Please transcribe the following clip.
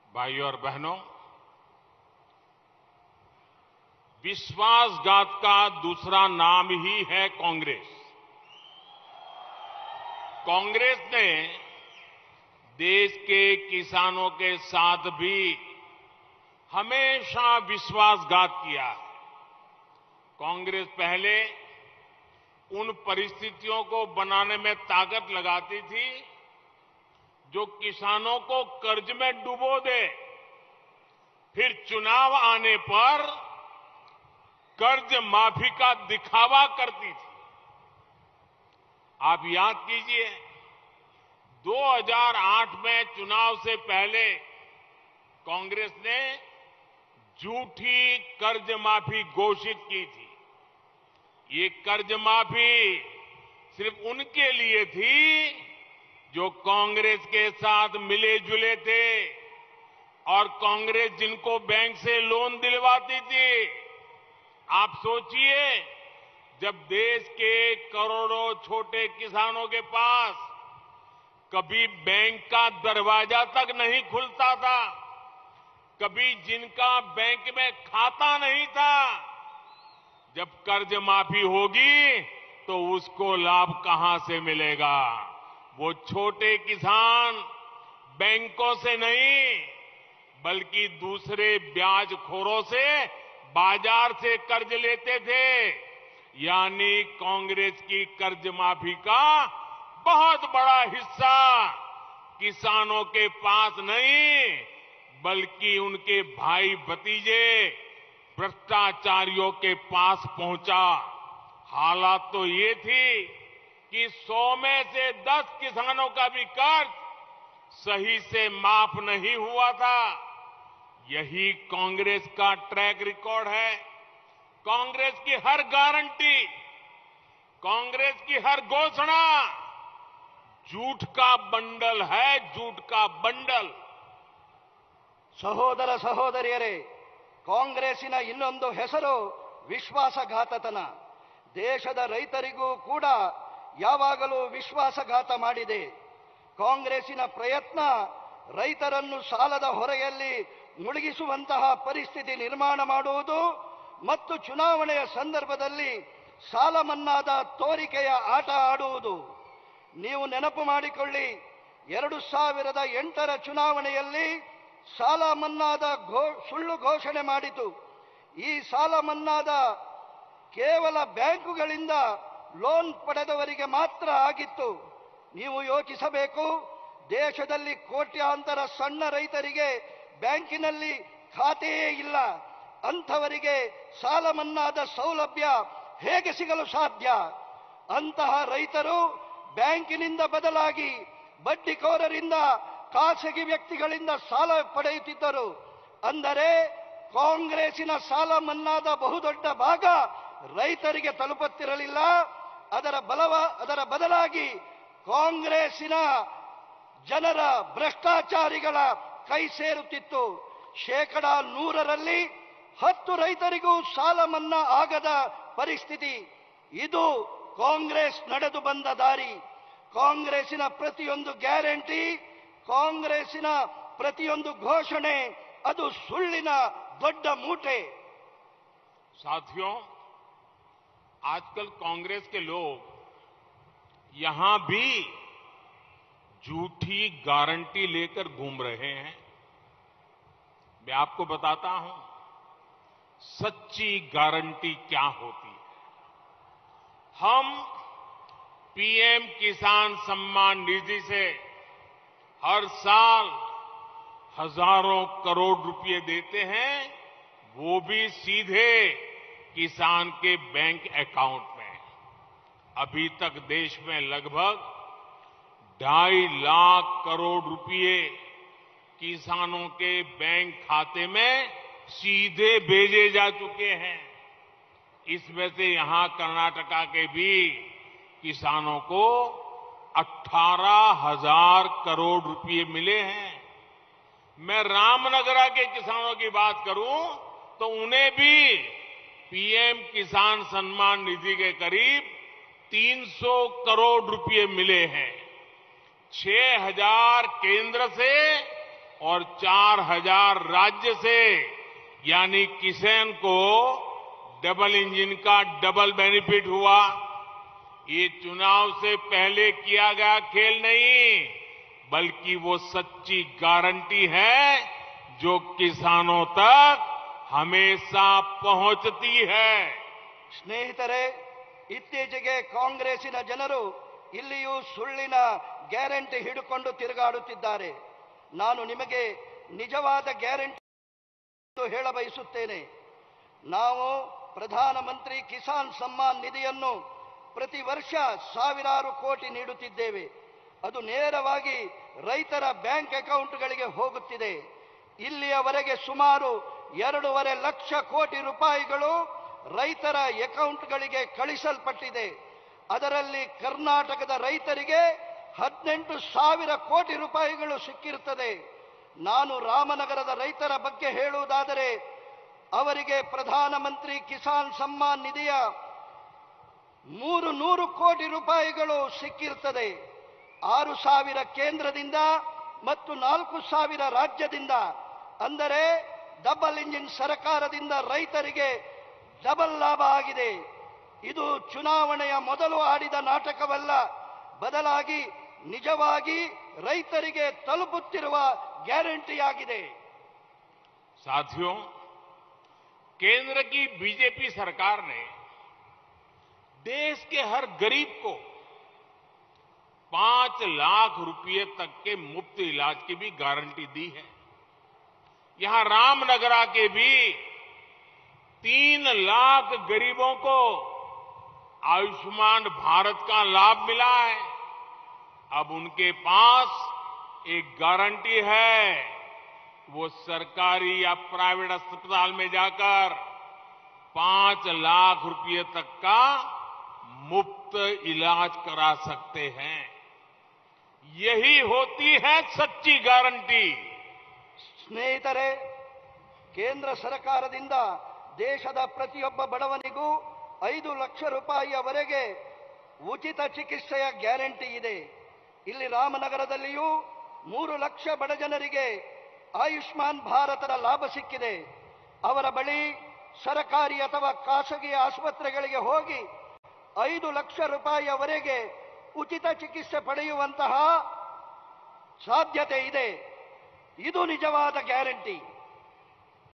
भाइयों और बहनों, विश्वासघात का दूसरा नाम ही है कांग्रेस। कांग्रेस ने देश के किसानों के साथ भी हमेशा विश्वासघात किया है। कांग्रेस पहले उन परिस्थितियों को बनाने में ताकत लगाती थी जो किसानों को कर्ज में डुबो दे, फिर चुनाव आने पर कर्ज माफी का दिखावा करती थी। आप याद कीजिए, 2008 में चुनाव से पहले कांग्रेस ने झूठी कर्ज माफी घोषित की थी। ये कर्ज माफी सिर्फ उनके लिए थी जो कांग्रेस के साथ मिले जुले थे और कांग्रेस जिनको बैंक से लोन दिलवाती थी। आप सोचिए, जब देश के करोड़ों छोटे किसानों के पास कभी बैंक का दरवाजा तक नहीं खुलता था, कभी जिनका बैंक में खाता नहीं था, जब कर्ज माफी होगी तो उसको लाभ कहां से मिलेगा? वो छोटे किसान बैंकों से नहीं बल्कि दूसरे ब्याजखोरों से, बाजार से कर्ज लेते थे। यानी कांग्रेस की कर्ज माफी का बहुत बड़ा हिस्सा किसानों के पास नहीं बल्कि उनके भाई भतीजे भ्रष्टाचारियों के पास पहुंचा। हालात तो ये थी कि 100 में से 10 किसानों का भी कर्ज सही से माफ नहीं हुआ था। यही कांग्रेस का ट्रैक रिकॉर्ड है। कांग्रेस की हर गारंटी, कांग्रेस की हर घोषणा झूठ का बंडल है, झूठ का बंडल। ಸಹೋದರ ಸಹೋದರಿಯರೇ, ಕಾಂಗ್ರೆಸ್ಸಿನ ಇನ್ನೊಂದು ಹೆಸರು ವಿಶ್ವಾಸಘಾತತನ. ದೇಶದ ರೈತರಿಗೂ ಕೂಡ ಯಾವಾಗಲೂ ವಿಶ್ವಾಸಘಾತ ಮಾಡಿದೆ. ಕಾಂಗ್ರೆಸ್ಸಿನ ಪ್ರಯತ್ನ ರೈತರನ್ನು ಸಾಲದ ಹೊರೆಯಲ್ಲಿ ಮುಳುಗಿಸುವಂತಹ ಪರಿಸ್ಥಿತಿ ನಿರ್ಮಾಣ ಮಾಡುವುದು ಮತ್ತು ಚುನಾವಣೆಯ ಸಂದರ್ಭದಲ್ಲಿ ಸಾಲ ಮನ್ನಾದ ತೋರಿಕೆಯ ಆಟ ಆಡುವುದು. ನೀವು ನೆನಪು ಮಾಡಿಕೊಳ್ಳಿ, 2008ರ ಚುನಾವಣೆಯಲ್ಲಿ ಸಾಲ ಮನ್ನಾದ ಸುಳ್ಳು ಘೋಷಣೆ ಮಾಡಿತು. ಈ ಸಾಲ ಮನ್ನಾದ ಕೇವಲ ಬ್ಯಾಂಕುಗಳಿಂದ ಲೋನ್ ಪಡೆದವರಿಗೆ ಮಾತ್ರ ಆಗಿತ್ತು. ನೀವು ಯೋಚಿಸಬೇಕು, ದೇಶದಲ್ಲಿ ಕೋಟ್ಯಾಂತರ ಸಣ್ಣ ರೈತರಿಗೆ ಬ್ಯಾಂಕಿನಲ್ಲಿ ಖಾತೆಯೇ ಇಲ್ಲ. ಅಂಥವರಿಗೆ ಸಾಲ ಮನ್ನಾದ ಸೌಲಭ್ಯ ಹೇಗೆ ಸಿಗಲು ಸಾಧ್ಯ? ಅಂತಹ ರೈತರು ಬ್ಯಾಂಕಿನಿಂದ ಬದಲಾಗಿ ಬಡ್ಡಿಕೋರರಿಂದ, ಖಾಸಗಿ ವ್ಯಕ್ತಿಗಳಿಂದ ಸಾಲ ಪಡೆಯುತ್ತಿದ್ದರು. ಅಂದರೆ ಕಾಂಗ್ರೆಸ್ಸಿನ ಸಾಲ ಮನ್ನಾದ ಬಹುದೊಡ್ಡ ಭಾಗ ರೈತರಿಗೆ ತಲುಪುತ್ತಿರಲಿಲ್ಲ. ಅದರ ಬದಲಾಗಿ ಕಾಂಗ್ರೆಸ್ಸಿನ ಜನರ ಭ್ರಷ್ಟಾಚಾರಿಗಳ ಕೈ ಸೇರುತ್ತಿತ್ತು. 100ರಲ್ಲಿ 10 ರೈತರಿಗೂ ಸಾಲ ಮನ್ನಾ ಆಗದ ಪರಿಸ್ಥಿತಿ. ಇದು ಕಾಂಗ್ರೆಸ್ ನಡೆದು ಬಂದ ದಾರಿ. ಕಾಂಗ್ರೆಸ್ಸಿನ ಪ್ರತಿಯೊಂದು ಗ್ಯಾರಂಟಿ, ಕಾಂಗ್ರೆಸ್ಸಿನ ಪ್ರತಿಯೊಂದು ಘೋಷಣೆ ಅದು ಸುಳ್ಳಿನ ದೊಡ್ಡ ಮೂಟೆ. साथियों, आजकल कांग्रेस के लोग यहां भी झूठी गारंटी लेकर घूम रहे हैं। मैं आपको बताता हूं सच्ची गारंटी क्या होती है। हम पीएम किसान सम्मान निधि से हर साल हजारों करोड़ रुपए देते हैं, वो भी सीधे किसान के बैंक अकाउंट में। अभी तक देश में लगभग 2.5 लाख करोड़ रुपए किसानों के बैंक खाते में सीधे भेजे जा चुके हैं। इसमें से यहां कर्नाटका के भी किसानों को 18,000 करोड़ रुपए मिले हैं। मैं रामनगरा के किसानों की बात करूं तो उन्हें भी पीएम किसान सम्मान निधि के करीब 300 करोड़ रुपए मिले हैं। 6,000 केंद्र से और 4,000 राज्य से, यानी किसान को डबल इंजन का डबल बेनिफिट हुआ। ये चुनाव से पहले किया गया खेल नहीं, बल्कि वो सच्ची गारंटी है जो किसानों तक हमेशा पहुंचती है। ಸ್ನೇಹಿತರೆ, ಇತ್ತೀಚೆಗೆ ಕಾಂಗ್ರೆಸ್ಸಿನ ಜನರು ಇಲ್ಲಿಯೂ ಸುಳ್ಳಿನ ಗ್ಯಾರಂಟಿ ಹಿಡಿಕೊಂಡು ತಿರುಗಾಡುತ್ತಿದ್ದಾರೆ. ನಾನು ನಿಮಗೆ ನಿಜವಾದ ಗ್ಯಾರಂಟಿ ಹೇಳಬಯಸುತ್ತೇನೆ. ನಾವು ಪ್ರಧಾನಮಂತ್ರಿ ಕಿಸಾನ್ ಸಮ್ಮಾನ್ ನಿಧಿಯನ್ನು ಪ್ರತಿ ವರ್ಷ ಸಾವಿರಾರು ಕೋಟಿ ನೀಡುತ್ತಿದ್ದೇವೆ. ಅದು ನೇರವಾಗಿ ರೈತರ ಬ್ಯಾಂಕ್ ಅಕೌಂಟ್ಗಳಿಗೆ ಹೋಗುತ್ತಿದೆ. ಇಲ್ಲಿಯವರೆಗೆ ಸುಮಾರು 2.5 ಲಕ್ಷ ಕೋಟಿ ರೂಪಾಯಿಗಳು ರೈತರ ಅಕೌಂಟ್ಗಳಿಗೆ ಕಳಿಸಲ್ಪಟ್ಟಿದೆ. ಅದರಲ್ಲಿ ಕರ್ನಾಟಕದ ರೈತರಿಗೆ 18,000 ಕೋಟಿ ರೂಪಾಯಿಗಳು ಸಿಕ್ಕಿರುತ್ತದೆ. ನಾನು ರಾಮನಗರದ ರೈತರ ಬಗ್ಗೆ ಹೇಳುವುದಾದರೆ, ಅವರಿಗೆ ಪ್ರಧಾನಮಂತ್ರಿ ಕಿಸಾನ್ ಸಮ್ಮಾನ್ ನಿಧಿಯ 300 ಕೋಟಿ ರೂಪಾಯಿಗಳು ಸಿಕ್ಕಿರುತ್ತದೆ. 6,000 ಕೇಂದ್ರದಿಂದ ಮತ್ತು 4,000 ರಾಜ್ಯದಿಂದ. ಅಂದರೆ ಡಬಲ್ ಇಂಜಿನ್ ಸರ್ಕಾರದಿಂದ ರೈತರಿಗೆ ಡಬಲ್ ಲಾಭ ಆಗಿದೆ. ಇದು ಚುನಾವಣೆಯ ಮೊದಲು ಆಡಿದ ನಾಟಕವಲ್ಲ, ಬದಲಾಗಿ ನಿಜವಾಗಿ ರೈತರಿಗೆ ತಲುಪುತ್ತಿರುವ ಗ್ಯಾರಂಟಿಯಾಗಿದೆ. साथियों, केंद्र की बीजेपी सरकार ने देश के हर गरीब को 5 लाख रुपए तक के मुफ्त इलाज की भी गारंटी दी है। यहां रामनगरा के भी 3 लाख गरीबों को आयुष्मान भारत का लाभ मिला है। अब उनके पास एक गारंटी है, वो सरकारी या प्राइवेट अस्पताल में जाकर 5 लाख रुपए तक का मुफ्त इलाज करा सकते हैं। यही होती है सच्ची गारंटी। ಸ್ನೇಹಿತರೆ, ಕೇಂದ್ರ ಸರ್ಕಾರದಿಂದ ದೇಶದ ಪ್ರತಿಯೊಬ್ಬ ಬಡವನಿಗೂ 5 ಲಕ್ಷ ರೂಪಾಯಿಯವರೆಗೆ ಉಚಿತ ಚಿಕಿತ್ಸೆಯ ಗ್ಯಾರಂಟಿ ಇದೆ. ಇಲ್ಲಿ ರಾಮನಗರದಲ್ಲಿಯೂ 3 ಲಕ್ಷ ಬಡ ಜನರಿಗೆ ಆಯುಷ್ಮಾನ್ ಭಾರತದ ಲಾಭ ಸಿಕ್ಕಿದೆ. ಅವರ ಬಳಿ ಸರ್ಕಾರಿ ಅಥವಾ ಖಾಸಗಿ ಆಸ್ಪತ್ರೆಗಳಿಗೆ ಹೋಗಿ 5 ಲಕ್ಷ ರೂಪಾಯಿಯವರೆಗೆ ಉಚಿತ ಚಿಕಿತ್ಸೆ ಪಡೆಯುವಂತಹ ಸಾಧ್ಯತೆ ಇದೆ. ಇದು ನಿಜವಾದ ಗ್ಯಾರಂಟಿ.